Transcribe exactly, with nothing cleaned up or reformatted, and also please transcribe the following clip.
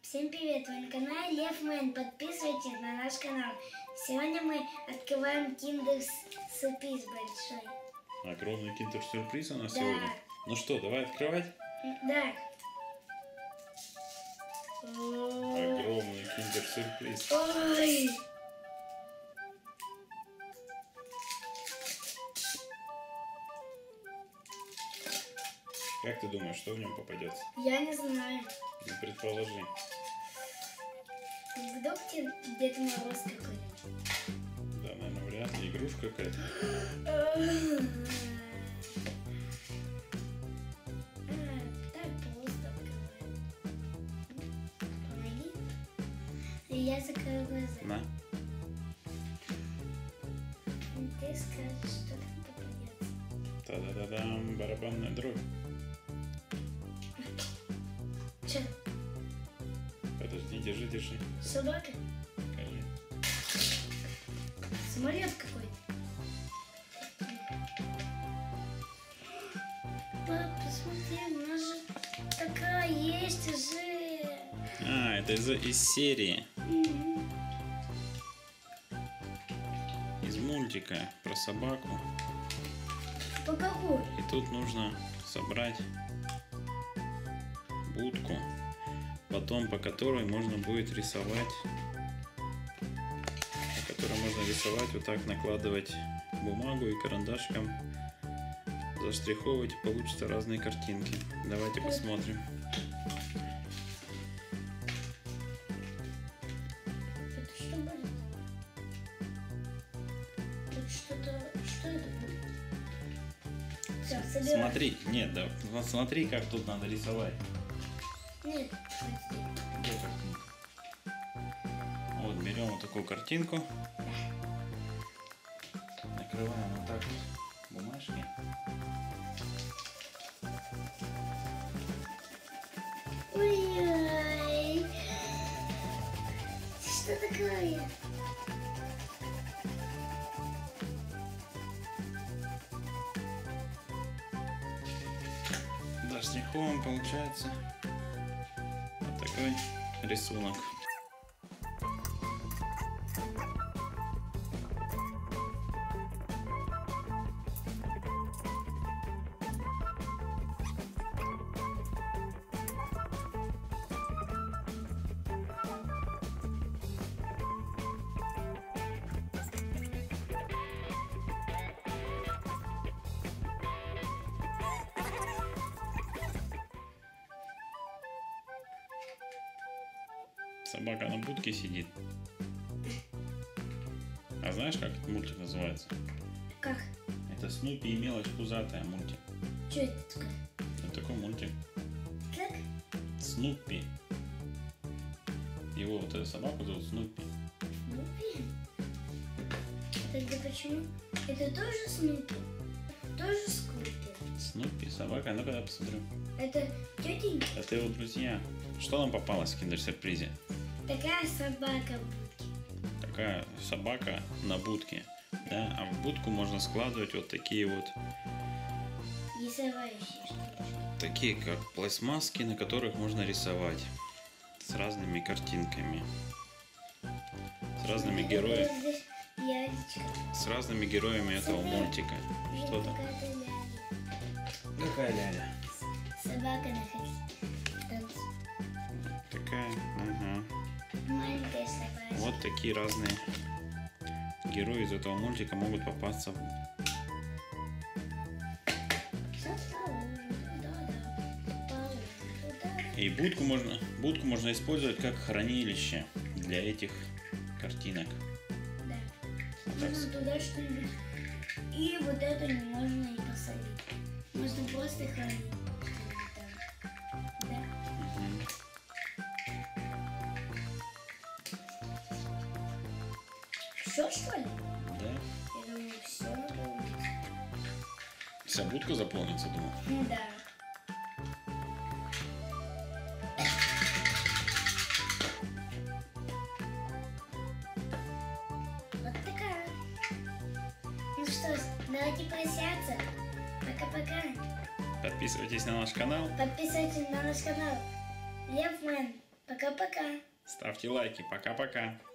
Всем привет! Вы на канале Лев Мэн. Подписывайтесь на наш канал. Сегодня мы открываем киндер-сюрприз большой. Огромный киндер-сюрприз у нас Да. сегодня. Ну что, давай открывать? Да. Огромный киндер-сюрприз. Ой! Как ты думаешь, что в нем попадется? Я не знаю. Ну, предположи. Вдруг где-то Мороз какой-нибудь. Да, наверное, вряд ли. Игрушка какая-то. Так просто открываем. Помоги. И я закрою глаза. На. Ты скажешь, что там попадется. Та-да-да-дам, барабанная дробь. Че? Подожди, держи, держи. Собака? Покажи. Самолет какой-то. Пап, посмотри, у нас же такая есть уже. А, это из, из серии. Мгм. Из мультика про собаку. По какой? И тут нужно собрать будку, потом по которой можно будет рисовать, по которой можно рисовать, вот так накладывать бумагу и карандашиком заштриховывать, и получатся разные картинки. Давайте посмотрим. Это что будет? Это что-то... Что это будет? Все, собирай. Смотри, нет, да, вот смотри, как тут надо рисовать. Нет, подожди. Где картинка? Вот берем вот такую картинку, накрываем вот так вот бумажки. Ой-ой. Что такое? Да, штриховым получается вот такой рисунок. Собака на будке сидит. А знаешь, как этот мультик называется? Как? Это Снупи и мелочь пузатая мультик. Что это такое? Вот такой мультик. Как? Снупи. Его вот эту собаку зовут Снупи. Снупи? Тогда почему? Это тоже Снупи? Тоже Скупи? Снупи, собака. Ну-ка, я посмотрю. Это тетенька? Это его друзья. Что нам попалось в киндер-сюрпризе? Такая собака в будке. Такая собака на будке. Да? А в будку можно складывать вот такие вот, Рисовающие штучки. такие как пластмасски, на которых можно рисовать. С разными картинками. С разными героями. Вот здесь яичко. С разными героями этого мультика. Что там? Какая-то ляля. Какая ляля? Собака находится. Такая, ага. Маленькая собака. Вот такие разные герои из этого мультика могут попасться. Всё положено. Да-да. Положено. Туда. И будку можно, будку можно использовать как хранилище для этих картинок. Да. Вот так. Можно туда что-нибудь. И вот это не можно и посадить. Можно просто хранить. Да. Мгм. Все, что ли? Да. Я думаю, все наполнится. Вся будка заполнится, думал. Да. Вот такая. Ну что ж, давайте прощаться. Пока-пока. Подписывайтесь на наш канал. Подписывайтесь на наш канал. Лев Мэн. Пока-пока. Ставьте лайки. Пока-пока.